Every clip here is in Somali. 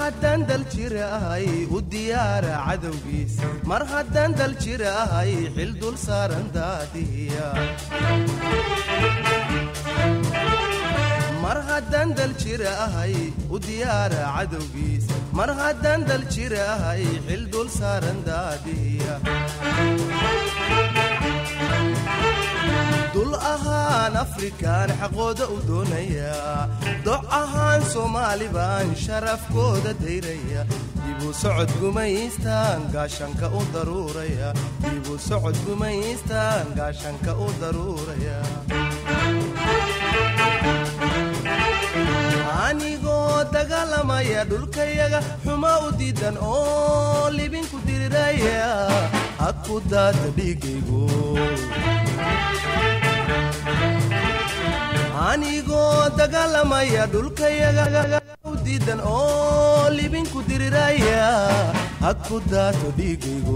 haddaan dal jirahay u diyaara cadowgiis mar haddaan dal jirahay xil dul saaran daadiya mar haddaan dal jirahay u diyaara cadowgiis mar haddaan dal jirahay xil dul saaran daadiya dul ahaan afrikaan xaqooda u doonaya doc ahaan soomaali baan sharafkooda dayraya dibu socod gumaystaan gaashanka u daruuraya dibu socod gumaystaan gaashanka u daruuraya anigoo dagaalamaya dhulkayaga xuma u diidan oo libinku diriraya hadku daata dhiigaygu anigoo dagaalamaya dhulkayaga u diidan oo libinku diriraya hadku daato dhiigaygu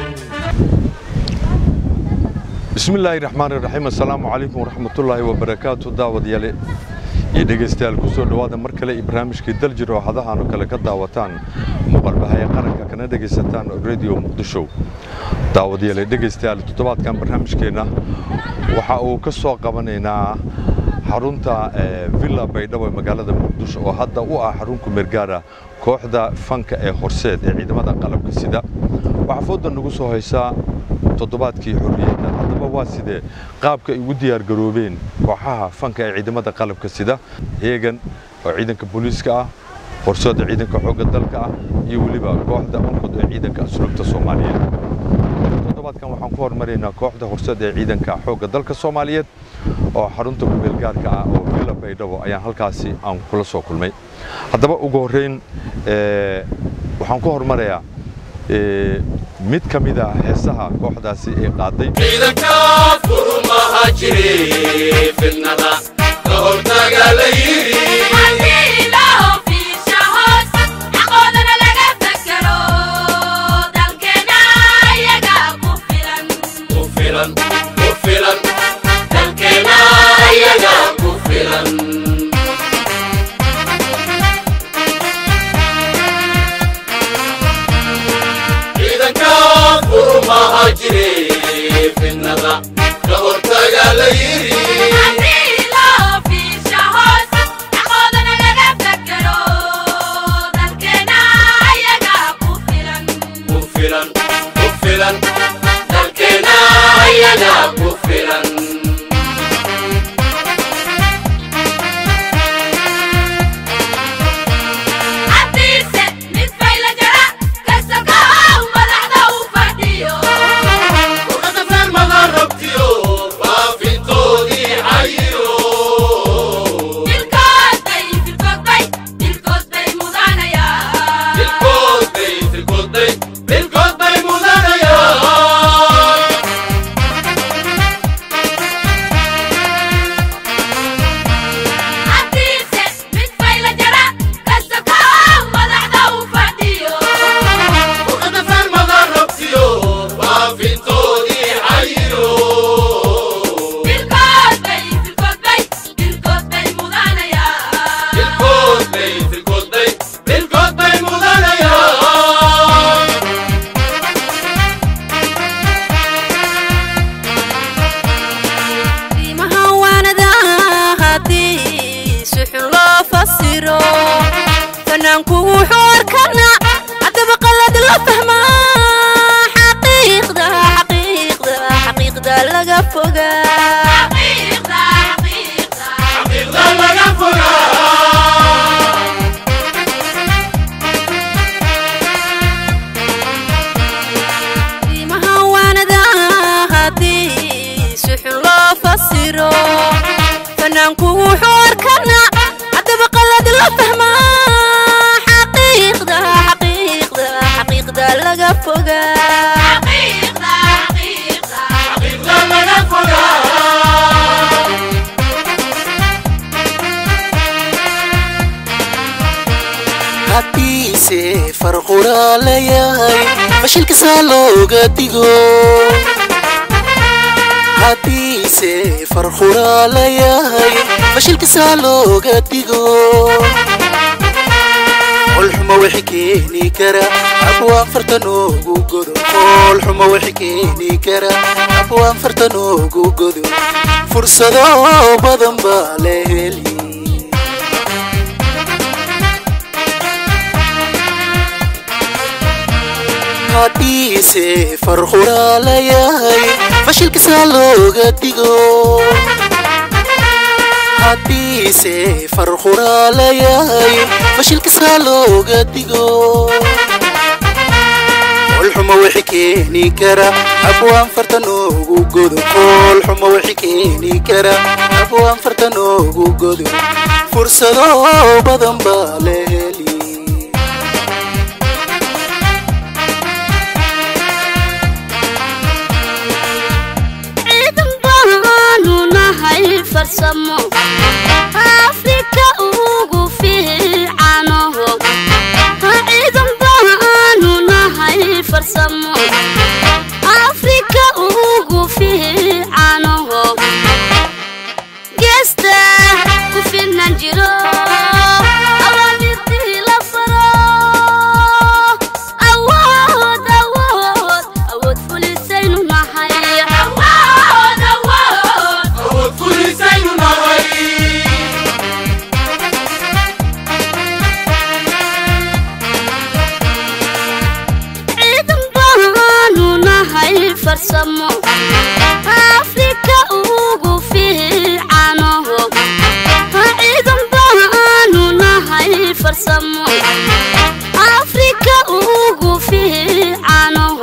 bismillaahi raxmaani raxiim assalaamu calaykum waraxmatullaahi wabarakaatu daawadayaal iyo dhegaystayaal ku soo dhawaada mar kale barnaamijkii daljir oo hadahan oo kale ka daawataan muuqaalbaha qaranka kana dhagaysataan radio muqdisho daawadayaal dhegaystayaal toddobaadkan barnaamijkeena waxa uu ka soo qabanaynaa xarunta Villa Baydhabo ee magaalada Muqdisho oo hadda u ah xarun ku meergaara kooxda fanka ee horseed ee ciidamada qalabka sida waxa fooda nagu soo haysa toddobaadkii xorriyadda hadaba waa sidee qaabka ay ugu diyaar garoobeen kooxaha fanka ee ciidamada qalabka sida heegan oo ciidanka booliiska ah horseedda ciidanka xoogga dalka ah iyo waliba kooxda onkod ee ciidanka asluubta Soomaaliyeed toddobaadkan waxaan ku hormarinaynaa kooxda horseedda ee ciidanka xoogga dalka Soomaaliyeed oo xarunta ku meelgaarka ah oo Villa Baydhabo ayaan halkaasi aan kula soo kulmay hadaba ugu horeyn waxaan ku hormarayaa mid kamid ah heesaha kooxdaasi ee qaaday ciidanka furmaha jiray filnada ka hortaga la yiri فرقنا لياي فشلك سالو قديقو هاتيسي فرقنا لياي فشلك سالو قديقو الحما وحكيني كرا أبوان فرتنوغو قدو الحما وحكيني كرا أبوان فرتنوغو قدو فرصة دو بدن بالهلي هاتيسي فرخورا لياي فشل كسالوغا ديغو هاتيسي فرخورا لياي فشل كسالوغا ديغو الحما وحكيني كرا أبوان فرتنوغو قدو الحما وحكيني كرا أبوان فرتنوغو قدو فرصة دو بدن بالهلي فرسمو أفريقيا أوغو فيه عنه عيدن بانو نهاي فرسمو أفريقيا أوغو فيه عنه جستا كفينا نجرو أوامرتي لفرو أود فلسين نهاي فرسمو أفريقيا أوغو فيه عنه عيدن بانو نهاي فرسمو أفريقيا أوغو فيه عنه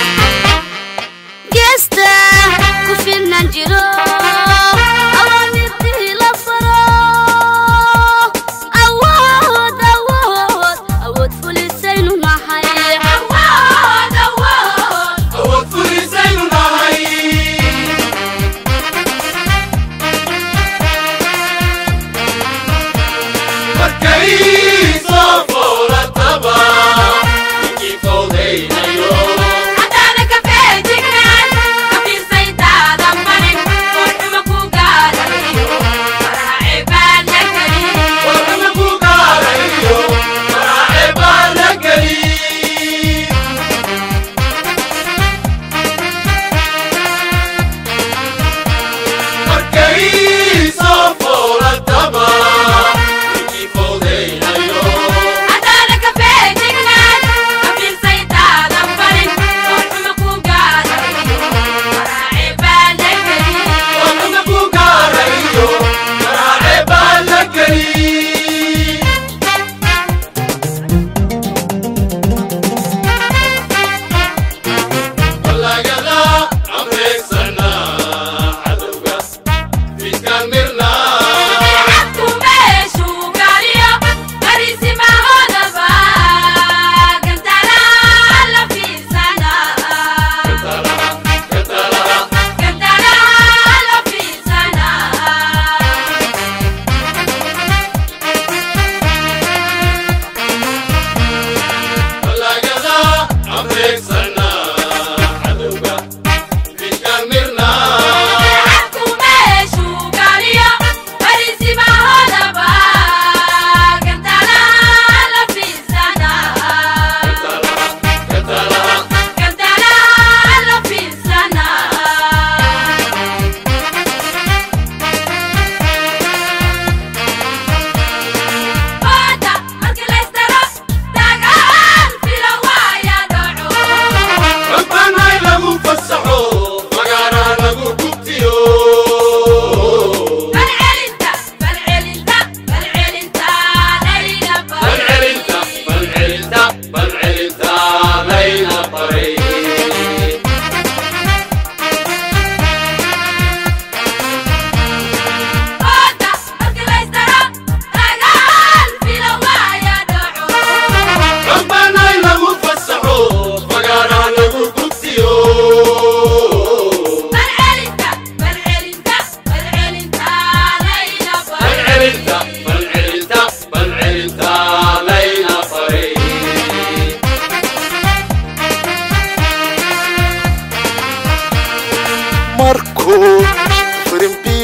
جستا كفينا نجرو أوامرتي لفرو أود فلسين نهاي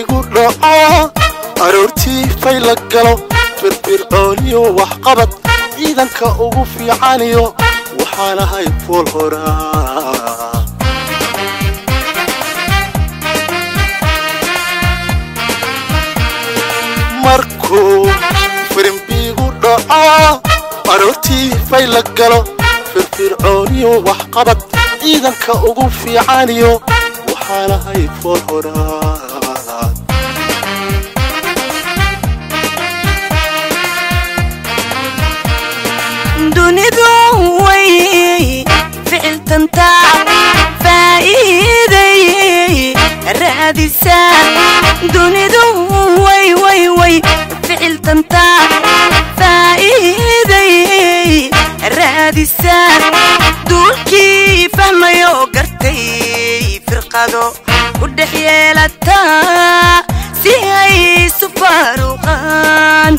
أرورتي فيلك قلو فرفرعوني وحقبت ciidanka ugu fiicaniyo waxaan ahay fool horaa markuu firimbiigu dhaco aroortii fay la galo firfircooniyo waxqabad ciidanka ugu fiicaniyo waxaan ahay fool horaa dunidu way ficiltanta faa'iiday raadisa dunidu way ficiltanta faa'iiday raadisa dulkii fahmayo gartay firqado u dhex yeelata si ay isu faaruqaan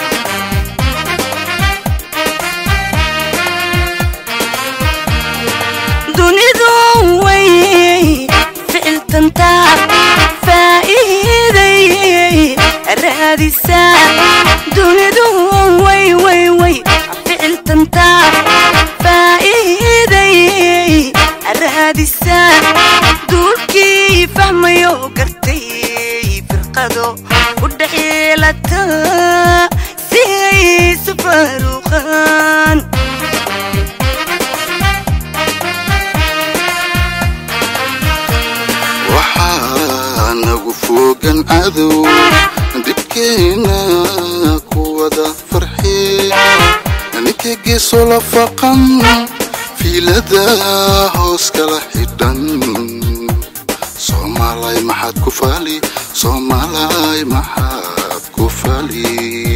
dunidu way ficiltanta faa'iiday raadisa dunidu way ficiltanta faa'iiday raadisa dulkii fahmayo gartay firqado u dhex yeelata si ay isu faaruqaan nagu fogan cadow dibkeena kuwada farxee ninka geeso la faqan fiilada hoos kala xidhan soomaalay maxaad ku faali soomaalay maxaad ku faali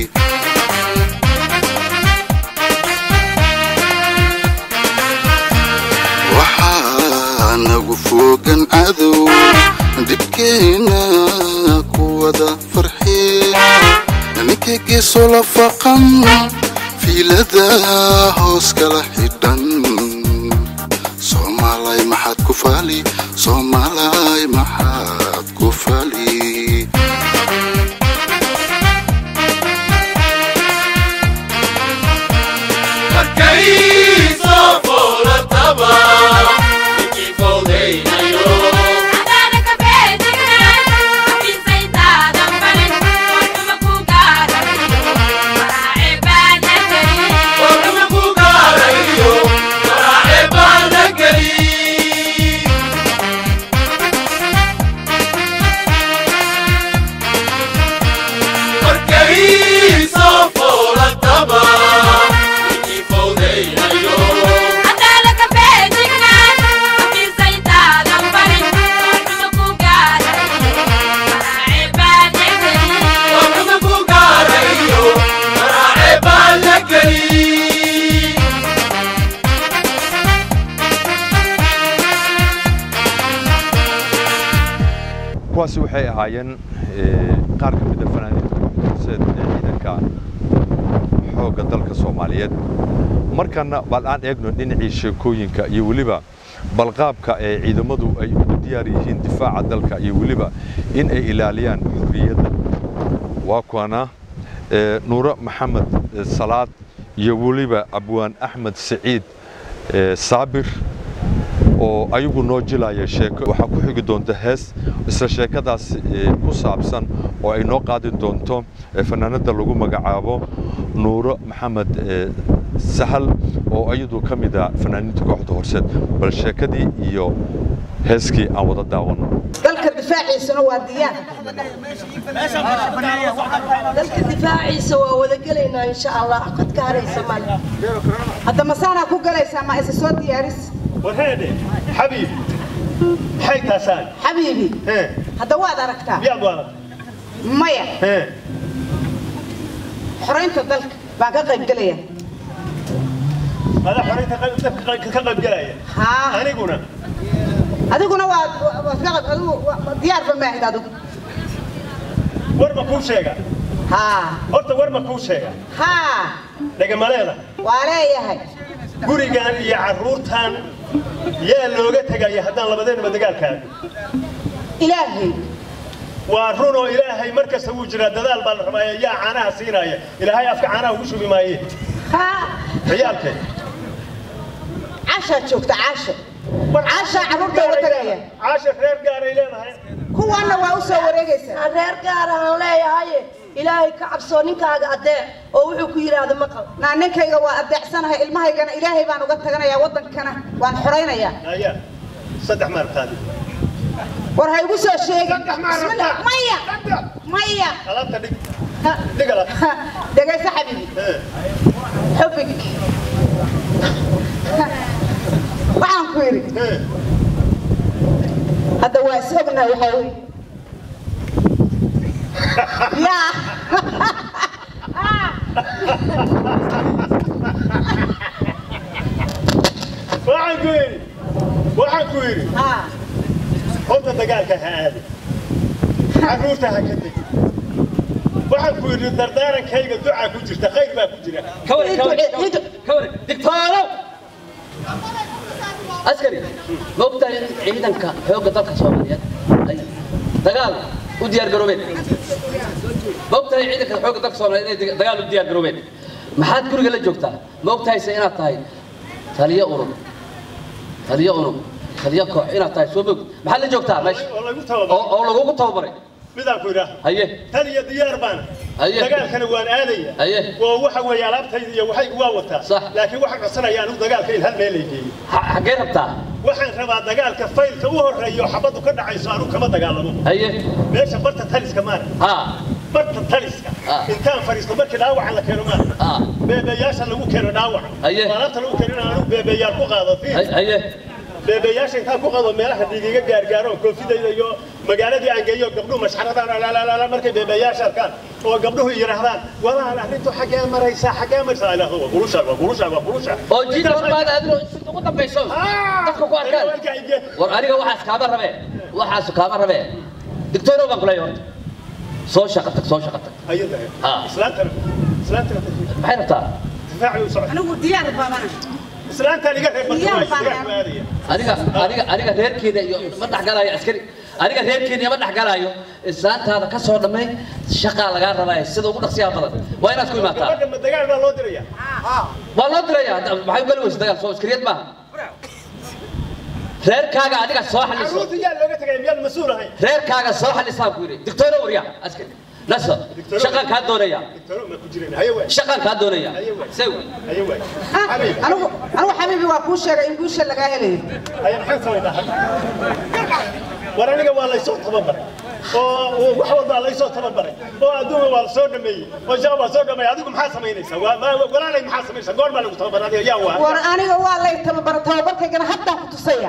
waxaa nagu fogan cadow dibkeena kuwada farxee ninka geeso la faqan fiilada hoos kala xidhan soomaalay maxaad ku faali soomaalay maxaad ku faali kuwaasi waxay ahaayeen qaar ka mid ah fanaaniinta kooxda ciidanka xoogga dalka Soomaaliyeed markana bal aan eegno dhinacii sheekooyinka iyo waliba balqaabka ee ciidamadu ay u diyaar yihiin difaaca dalka iyo waliba in ay ilaaliyaan xurriyadda waa kuwana nuura maxamed salaad iyo waliba abwaan axmed saciid saabir oo ayagu noo jilaya sheeko waxa ku xigi doonta hees isla sheekadaas ku saabsan oo ay noo qaadin doonto fanaanada lagu magacaabo nuuro maxamed sahal oo ayadu kamid ah fanaaniinta kooxda horseed bal sheekadii iyo heeskii aan wada daawano dalka difaaciisana waa diyaar dalka difaaciisa waa wada gelaynaa insha Allah qad ka haraysa mal hadda masaana ku galaysa ma isa soo diyaaris وهذا حبيبي حي تاسان حبيبي هذا واد أركتها يا دوار مايا حرين تدلك بعد قيب قليا هذا حرين كقيب قليا ها أنا قلنا هذا قلنا واد ديار بماهد هذا ورما كل شيء ها أنت ورما كل شيء ها لكن ما لنا وعليه هاي gurigan iyo caruurtan yaa looga tagay hadaan labadeenba dagaalkaan ilaahay waa runo ilaahay markasta uu jira dadaal baa la rabaa yaa caanaha siinaya ilaahay afka caanaha ugu shubi maaye عيالك عاشا شوكت عاشا عاشا عروضة وتغير عاشا خير قاري لنا هو أنا وأوسى ورجيسة reer gaar aan leeyahay ilaahay ka cabsoo ninkaaga adee oo wuxuu ku yiraahdo maqal ninkayga waa adeecsanahay ilmahaygana ilaahay baan uga taganayaa wadankana waan xoreynayaa هيا صدح مار قادي war ha igu soo sheegin maya maya alaabta dhig ala dhagaysa xabiibi xubig waxaan ku yiri hadda waa isogna waxa weey ya waxaan ku yiri horta dagaalka ha aadi caruurta ha ka tegi waxaan ku yiri dardaarankayga duca ku jirta khayr baa ku jira كوري دكتورو عسكري موقتا عيدنك حوق دلك سوماليا اي دغال وديار غروبين موقتا عيدنك حوق دلك سوماليا دغال وديار غروبين maxaad guriga la joogtaa moogtaysa inaad tahay taliye urur taliye koox inaad tahay soo bog maxaad la joogtaa meesha oo lagu tababaray midaan ku yiraahdo haye taliye diyaar baan dagaalkana waan aadaya oo waxa weeye alaabtayda iyo waxay waa wataa laakiin waxaan codsanayaa inuu dagaalka in hal meel ay geeyo xagee rabtaa waxaan rabaa dagaalka faylka u horeeyo xabadu ka dhacayso aanu kama dagaalamo haye meesha barta taliska maar barta taliska intaan fariisto markii dhaawac la keeno maar beebeyaasha lagu keeno dhaawac alaabta lagu keeno aanu beebeyaal ku qaado haye beebeyaasha intaan ku qaado meelaha dhiigiga gaargaaro koofidayda iyo magaaladii aan geeyo gabdhuhu mashxaradaan la markay beebeyaasha arkaan oo gabdhuhu yiraahdaan walaal arrintu xagee maraysaa ilaahdo waa gulusha oo jiid hormaad adro ugu dambayso dadku ku arkaan war aniga waxaas kaaba rabe dictoro baan kulay horta soo shaqatag ayada islaanta maxay rabtaa difaacu socod anigu diyaar baan islaanta liga aniga reerkeeda iyo ma dhaxgalaayo askari aniga reerkeena ma dhaxgalaayo islaantaada ka soo dhamay shaqa laga rabaa sida ugu dhaqsiyaha badan waa inaad ku imaataa dagaal baa loo dirayaa maxay u gali weysa dagaal soo askariyad maaha reerkaaga adiga soo xaliso reerkaaga soo xalisaan ku yiri dictoro wariya askari نسا شقان كان دونيا شقان كان دونيا سوي أنا حبيبي وأكون شيء إن كوش اللي قاهلي أي محن سوي ده ورانيك والله يسوق تببر وحول الله يسوق تببر وأدوم والله صور دمي وجاب صور دمي هذيكم محاسمة ينسى ولا لي محاسمة ينسى قول ما لو تببر هذا يا واه ورانيك والله تببر كنا حتى كتصيح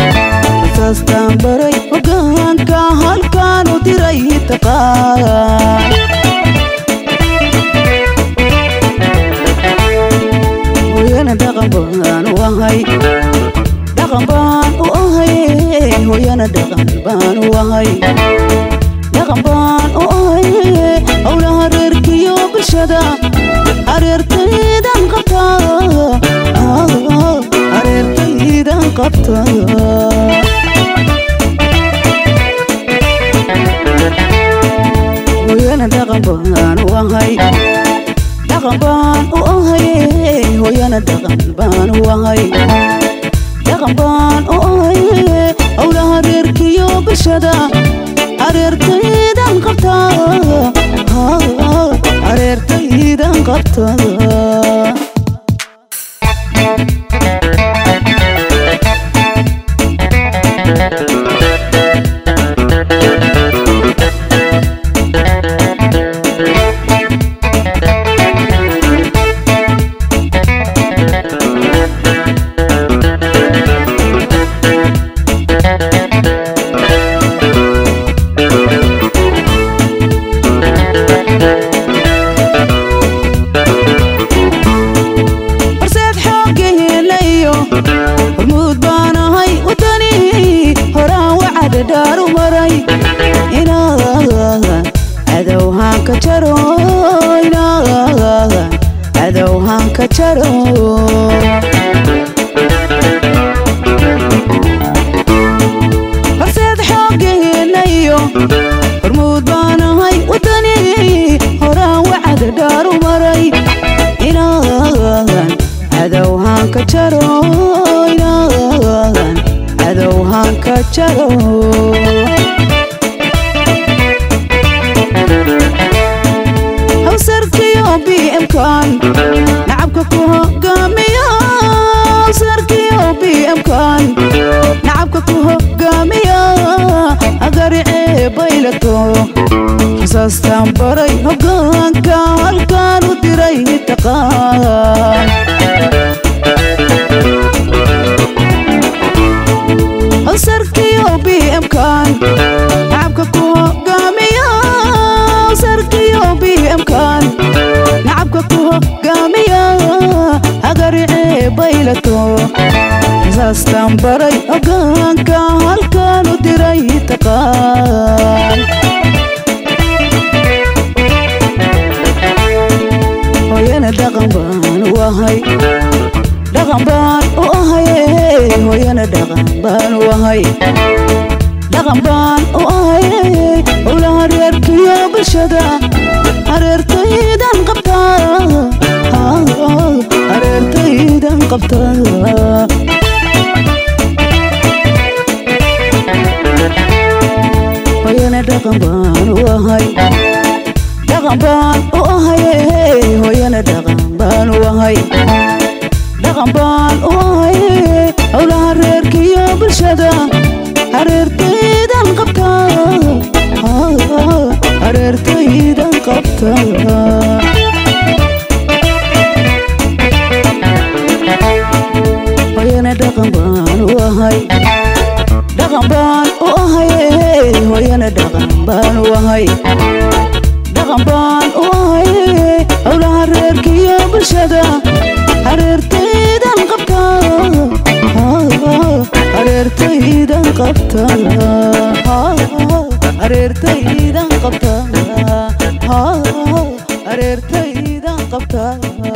Sastan baray hogaanka halkaan u diray taqaa hooyana dhaqan baan u ahay dhaqan baan u ahay howlaha reerkiyo bulshada hareertaydan qabtaa hareertaydan qabtaa hooyana dhaqan baan u ahay dhaqan baan u ahay hooyana dhaqan baan u ahay dhaqan baan u ahay howlaha reerkiyo bulshada hareertaydan qabtaa hareertaydan qabtaa horseed xooggeelayo hormuud baanahay wadani horaan wacada dhaaru maray inaadan cadowhaan ka jaro inaadan cadowhaan ka jaro hawsarkiyo bmkan nacabka ku hogaamiya hawsarkiyo bmkan nacabka ku hogaamiya agaricee baylato xisaastaan baray hogaanka halkaan u diray taqaan hawsarkiyo bmkan nacabka ku hogaamiya hawsarkiyo bmkan nacabka ku hogaamiya agaricee baylato xisaastaan baray hogaanka halkaan u diray taqaan hooyana dhaqan baan u ahay dhaqan baan u ahay hooyana dhaqan baan u ahay dhaqan baan u ahay howlaha reerkiyo bulshada hareertaydan qabtaa hareertaydan qabtaa hooyana dhaqan baan u ahay dhaqan baan u ahay hooyana dhaqan baan u ahay dhaqan baan u ahay howlaha reerkiyo bulshada hareertaydan qabtaa hareertaydan qabtaa hooyana dhaqan baan u ahay dhaqan baan u ahay hooyana dhaqan baan u ahay dhaqan baan u ahay howlaha reerkiyo bulshada hareertaydan qabtaa hareertaydan qabtaa hareertaydan qabtaa hareertaydan qabtaa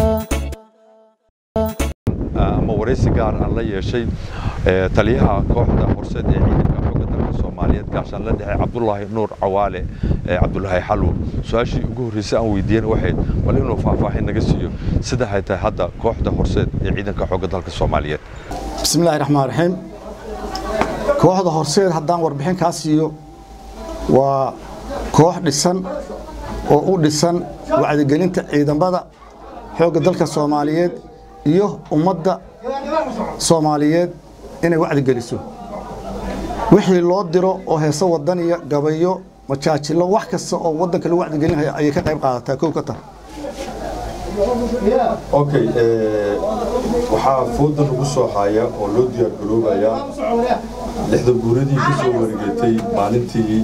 ama waraysi gaar aan la yeeshay taliyaha kooxda horseed ee ciidanka xoogga dalka Soomaaliyeed gaashaan la dhaxay Cabdullaahi Nuur Cawaale Cabdullaahi Xalwo su'aashii ugu horeysay aan weydiin waxay bal inuu faahfaahin naga siiyo sida ay tahay hadda kooxda horseed ee ciidanka xoogga dalka Soomaaliyeed bismillaahir rahmaanir rahiim kooxda horseed haddaan warbixin ka siiyo waa koox dhisan oo u dhisan wacyigelinta ciidamada xoogga dalka Soomaaliyeed iyo ummadda Soomaaliyeed inay wacdi geliso wixii loo diro oo heeso wadaniya gabayo majaajilo wax kasta oo wadanka lagu wacdi gelinayo ay ka qayb qaadataa koow ka tar okay waxaa fooda lagu soo haya oo loo diyaar garoobaya lixda guuradii ka soo wareegtay maalintii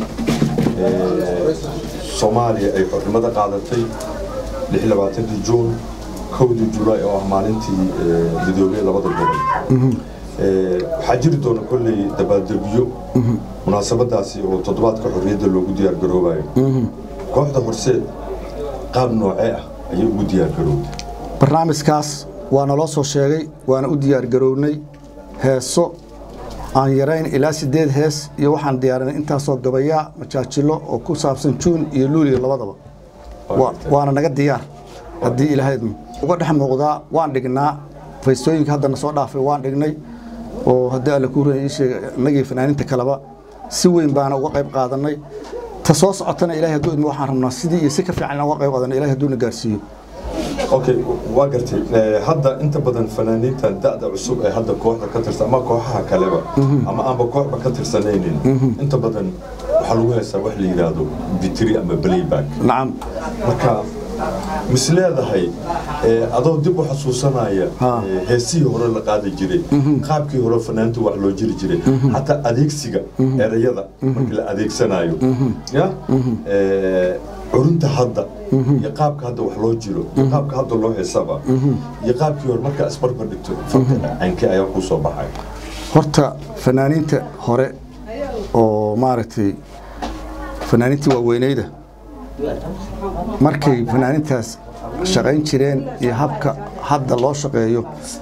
Soomaaliya ay xornimada qaadatay 26 Juun 1 July oo ah maalintii midoobay labada gobol waxaa jiri doona kulley dabaaldegyo munaasabadaasi oo toddobaadka xorriyadda loogu diyaar garoobayo kooxda horseed qaab noocee ah ayay ugu diyaar garoobay barnaamijkaas waa naloo soo sheegay waana u diyaar garownay heeso aan yarayn ilaa 8 hees iyo waxaan diyaarinay intaasoo gabayaa majaajilo oo ku saabsan juun iyo luuliyo labadaba waana naga diyaar haddii ilaahay uga dhex muuqdaa waan dhignaa faystooyinka haddana soo dhaafay waan dhignay oo haddii alle ku reeyay sheegay nagii fanaaniinta kaleba si weyn baana uga qayb qaadanay ta soo socotana ilaahay hadduu idmo waxaan rabnaa sidii iyo si ka fiican uga qayb qaadanay ilaahay hadduu na gaarsiiyo okay waa gartay hadda inta badan fanaaniinta da'da cusub ee hadda kooxda ka tirsan ama kooxaha kaleba ama aanba kooxba ka tirsanaynin inta badan waxa lagu heesaa wax la yiraahdo vitri ama playback nacam marka misleedahay adoo dib u xasuusanaya heesii hore la qaadi jiray qaabkii hore fanaantu wax loo jiri jiray hatta adeegsiga erayada markii la adeegsanayo ya urunta hadda iyo qaabka hadda wax loo jiro qaabka hadda loo heesaba iyo qaabkii hore marka isbarbar dhigto aankii ayaa ku soo baxay horta fanaaniinta hore oo maaragtay fanaaniintii waaweynayda markay fanaaniintaas shaqayn jireen iyo habka hadda loo shaqeeyo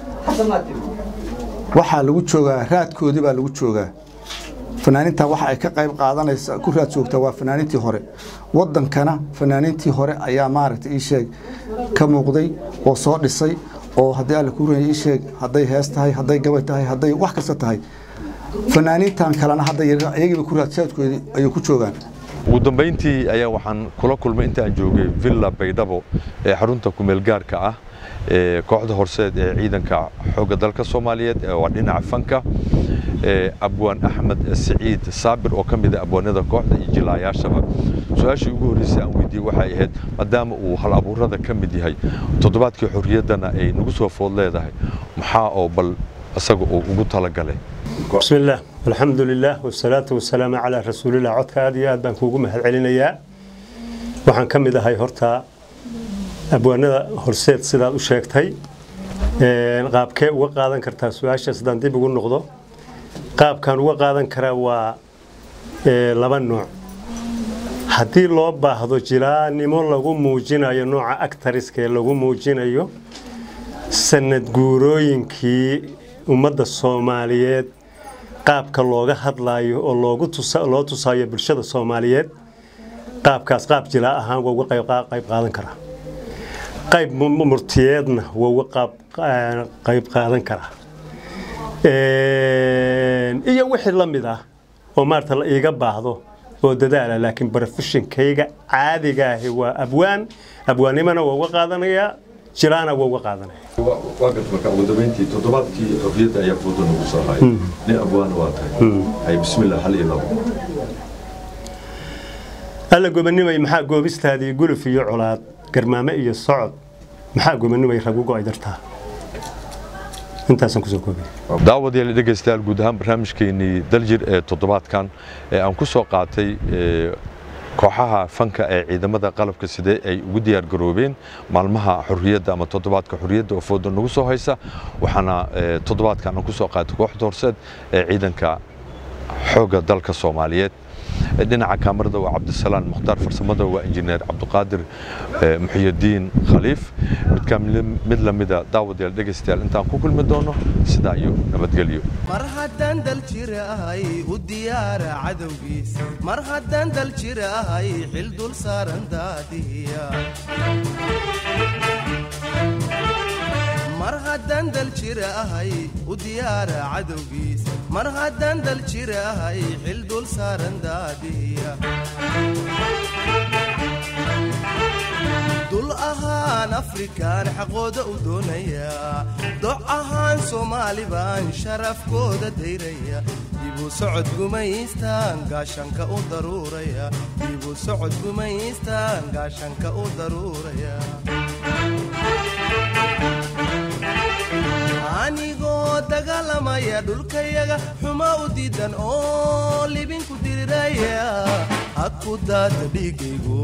waxaa lagu joogaa raadkoodii baa lagu joogaa fanaaniinta waxa ay ka qayb qaadanaysa ku raad joogtaa waa fanaaniintii hore wadankana fanaaniintii hore ayaa maaragtay ii sheeg ka muuqday oo soo dhisay oo haddii alle ku reeyay ii sheeg hadday hees tahay hadday gabay tahay hadday wax kasta tahay fanaaniintan kalena hadda iyagiiba ku raad joogkoodii ayay ku joogaan ugu dambeyntii ayaa waxaan kula kulmay inta aan joogay Villa Baydhabo ee xarunta ku meel gaarka ah ee kooxda horseed ee ciidanka xoogga dalka Soomaaliyeed ee waa dhinaca fanka abwaan Axmed Saciid Saabir oo kamid ah abwaanada kooxda iyo jilaayaashaba su'aashii ugu horeysay aan weydiiyay waxay ahayd maadaama uu hal abuurada kamid yahay toddobaadkii xorriyadana ay nagu soo food leedahay maxaa oo bal asaga uu ugu talagalay بسم الله والحمد لله والصلاة والسلام على رسول الله عدك هذه أدبان كوجو مهل علينا وحن كم إذا هاي هرتا أبوانا هرسيت سيدا وشاكتهاي قاب كي وقادن كرتا سواشا سيدان دي بيقول نقضو قاب كان وقادن كرا و لبن نوع حتى لو باهدو جرا نمون لغو موجينا يو نوع أكترسكي لغو موجينا يو سند قوروينكي ومدى الصوماليات qaabka looga hadlaayo oo loo tusaayo bulshada Soomaaliyeed qaabkaas qaab jila ahaan uga qayb qaadan kara qayb murtiyeedna uga qayb qaadan kara iyo wixii la mid ah oo maarta la iga baahdo oo dadaala laakiin profession-kayga caadiga ah waa abwaanimana uga qaadanaya jiraana uga qaadanaya وقت مركب ودمنتي تضبط كي قضية يا فوضى نوصلها لأبوان واضح أي بسم الله حلي الله هلا قومني ما يمحق قوبست هذه يقول في علاد كرمامية الصعد محق قومني ما يخرجوا قاعدتها أنت سنكسر كوبي دعوة اللي دقيستال قدام برنامج كيني دلجر تضبط كان أم كسر قاعتي kooxaha fanka ee ciidamada qalabka sida ay ugu diyaar garoobeen maalmaha xorriyadda ama toddobaadka xorriyadda oo foodo nagu soo haysa waxaana toddobaadkan ku soo qaatay kooxda horseed ee ciidanka xoogga dalka Soomaaliyeed dhinaca kaamirada waa Cabdisalaam Mukhtaar farsamada waa injineer Cabduqaadir Muxyidiin Khaliif mid lamida daawadayaal dhageystayaal intaan ku kulmi doono sidaa iyo nabadgelyo mar haddaan dal jirahay u diyaara cadowgiis mar haddaan dal jirahay xil dul saaran daadiya mar haddaan dal jirahay u diyaara cadowgiis mar haddaan dal jirahay xil dul saaran daadiya dul ahaan afrikaan xaqooda u doonaya doc ahaan soomaali baan sharafkooda dayraya dibu socod gumaystaan gaashanka u daruuraya dibu socod gumaystaan gaashanka u daruuraya anigoo dagaalamaya dhulkayaga xuma u diidan oo libinku diriraya ha ku daata dhiigaygu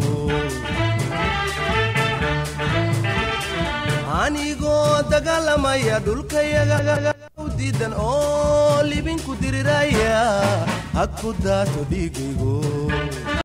anigoo dagaalamaya dhulkayaga u diidan oo libinku diriraya had ku daato dhiigaygo